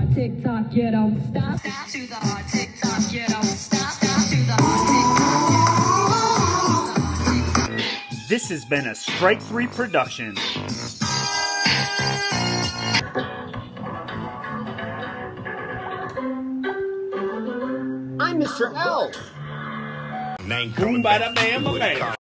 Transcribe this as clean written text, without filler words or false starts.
hard TikTok, you don't stop. Stop to the hard TikTok, you don't stop. Stop to the hard TikTok. This has been a Strike 3 production. I'm Mr. L. Boom, bada, bam, bam.